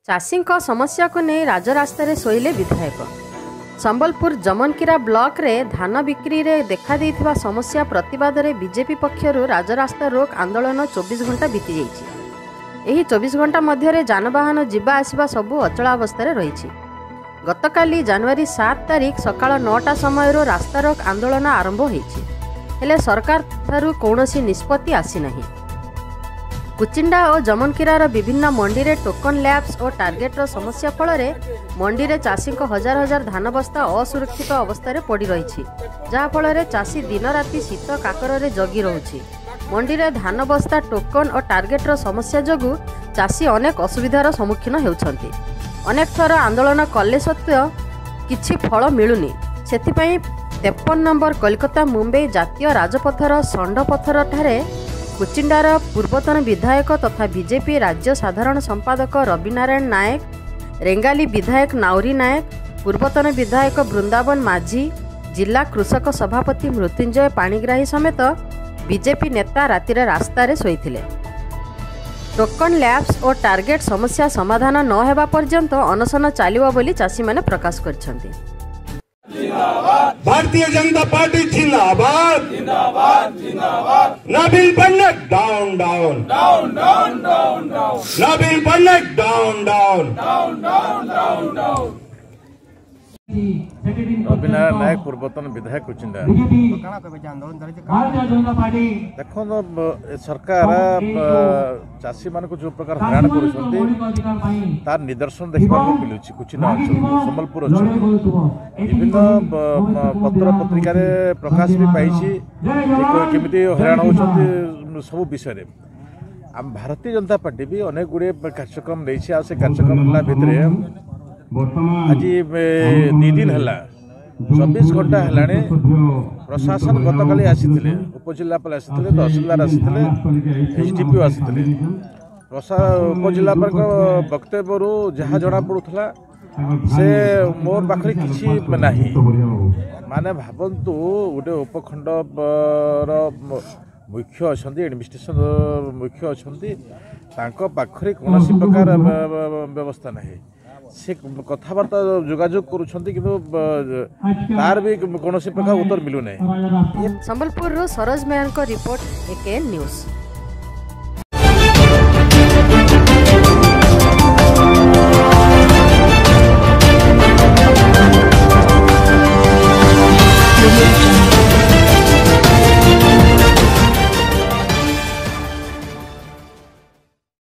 चाषी समस्या को नहीं राजरास्तार शोइले विधायक। संबलपुर जमनक ब्लॉक रे धान बिक्री रे देखा देइथिबा समस्या प्रतिवाद रे बीजेपी पक्षरु राजरास्ता रोक आंदोलन 24 घंटा बीती जाइछि। एही 24 घंटा मध्य जानवाहन जीवा आसिबा सबु अचलावस्था रही। गतकाली जनवरी 7 तारिख सकाळ 9टा समयरो रास्ता रोक आंदोलन आरंभ होइछि, हेले सरकार थारु कौनसी निष्पत्ति आसी नाही। कुचिंडा और जमनकिरार विभिन्न मंडी रे टोकन लैब्स और टार्गेट समस्या फल मंडी रे चाषी हजार हजार धान बस्ता असुरक्षित अवस्था पड़ी रही, जहाँ फल चाषी दिन राति शीत काकर रे जगी रहुछि। मंडी रे धान बस्ता टोकन और टार्गेट समस्या जोगु चाषी अनेक असुविधार सम्मुखीन होउछन्ति। अनेक थर आंदोलन कले सत्त्वे किछि फल मिलुनी। सेथिपई 53 नंबर कोलकाता मुंबई जातीय राजपथर षंडपथर ठारे कुचिंडार पूर्वतन विधायक तथा बीजेपी राज्य साधारण संपादक रविनारायण नायक, रेंगाली विधायक नाउरी नायक, पूर्वतन विधायक वृंदावन माझी, जिला कृषक सभापति मृत्युंजय पाणिग्राही समेत बीजेपी नेता रातिर रास्तार शोइथिले। टोकन लैब्स और टार्गेट समस्या समाधान न हेबा पर्यंत अनशन चलिबो बोली चाषी माने प्रकाश करछन्ति। भारतीय जनता पार्टी जिंदाबाद जिंदाबाद जिंदाबाद। नवीन पन्नक down down down down down down. Naveen पन्नक down down down down down down. Ravinarayan Naik पूर्वतन विधायक कुचिंडा। देखो सरकार चाषी मान जो प्रकार हैरान कर निदर्शन देखा मिलूँ कुचिंडा अंचल संबलपुर अंचल विभिन्न पत्र पत्रिका प्रकाश भी पाई केमी हैरान हो सब विषय। आम भारतीय जनता पार्टी भी अनेक गुड़े कार्यक्रम नहीं से कार्यक्रम भितर आज 2 दिन है 24 घंटा है प्रशासन गतकाली आसी उपजिलापाल आसी तहसिलदार आसी एसडीपीओ आसी उपजिलापाल वक्तव्य जहाँ जना पड़ूला से मोर पाखे किसी ना माने भावतु गोटे उपखंडर मुख्य अच्छा एडमिनिस्ट्रेशन मुख्य अच्छा पाखे कौन प्रकार व्यवस्था ना से कथबार्ता जोगाजोग करुछंती किंतु तार भी कौन प्रकार उत्तर मिलू ना। संबलपुर सरोज मेहर रिपोर्ट एके न्यूज।